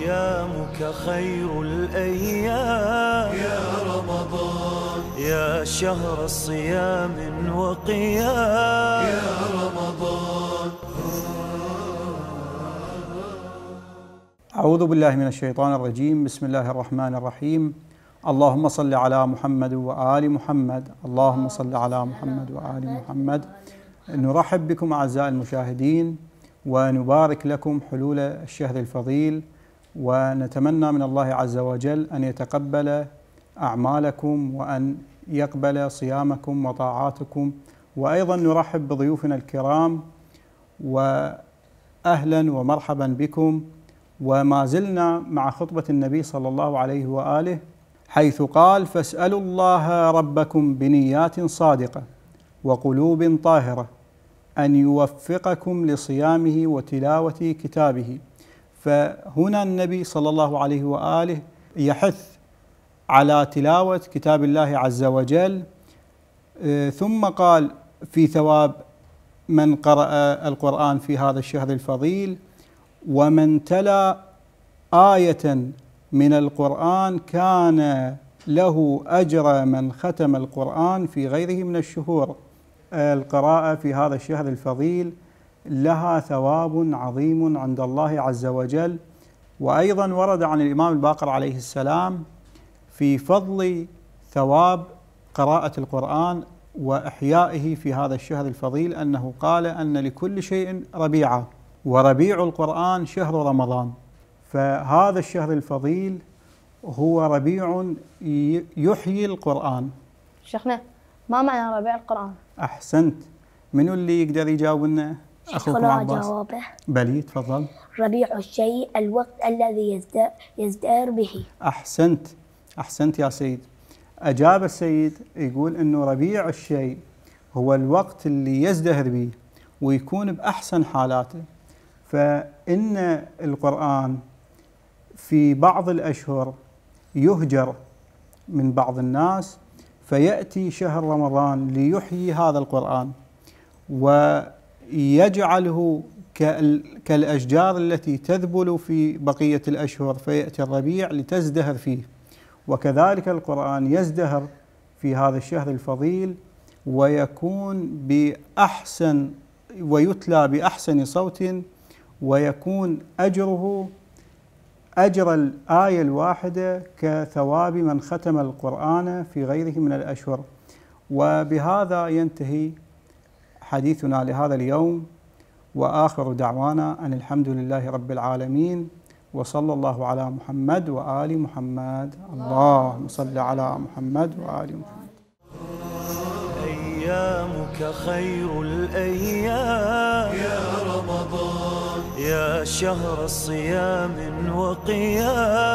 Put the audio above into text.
أيامك خير الأيام يا رمضان، يا شهر الصيام وقيام يا رمضان. أعوذ بالله من الشيطان الرجيم. بسم الله الرحمن الرحيم. اللهم صل على محمد وآل محمد. اللهم صل على محمد وآل محمد. نرحب بكم أعزائي المشاهدين ونبارك لكم حلول الشهر الفضيل، ونتمنى من الله عز وجل أن يتقبل أعمالكم وأن يقبل صيامكم وطاعاتكم. وأيضا نرحب بضيوفنا الكرام وأهلا ومرحبا بكم. وما زلنا مع خطبة النبي صلى الله عليه وآله، حيث قال: فاسألوا الله ربكم بنيات صادقة وقلوب طاهرة أن يوفقكم لصيامه وتلاوة كتابه. فهنا النبي صلى الله عليه وآله يحث على تلاوة كتاب الله عز وجل، ثم قال في ثواب من قرأ القرآن في هذا الشهر الفضيل: ومن تلا آية من القرآن كان له أجر من ختم القرآن في غيره من الشهور. القراءة في هذا الشهر الفضيل لها ثواب عظيم عند الله عز وجل. وأيضا ورد عن الإمام الباقر عليه السلام في فضل ثواب قراءة القرآن وإحيائه في هذا الشهر الفضيل أنه قال أن لكل شيء ربيعة، وربيع القرآن شهر رمضان. فهذا الشهر الفضيل هو ربيع يحيي القرآن. شيخنا، ما معنى ربيع القرآن؟ أحسنت. منو اللي يقدر يجاوب لنا؟ أخوكم عباس. جوابه. بلي تفضل. ربيع الشيء الوقت الذي يزدهر به. أحسنت يا سيد. أجاب السيد يقول إنه ربيع الشيء هو الوقت اللي يزدهر به ويكون بأحسن حالاته. فإن القرآن في بعض الأشهر يهجر من بعض الناس، فيأتي شهر رمضان ليحيي هذا القرآن ويجعله كالأشجار التي تذبل في بقية الأشهر، فيأتي الربيع لتزدهر فيه. وكذلك القرآن يزدهر في هذا الشهر الفضيل ويكون بأحسن ويتلى بأحسن صوت، ويكون أجره أجر الآية الواحدة كثواب من ختم القرآن في غيره من الأشهر. وبهذا ينتهي حديثنا لهذا اليوم، وآخر دعوانا أن الحمد لله رب العالمين، وصلى الله على محمد وآل محمد. اللهم صل على محمد وآل محمد. أيامك خير الأيام يا رمضان، يا شهر الصيام وقيام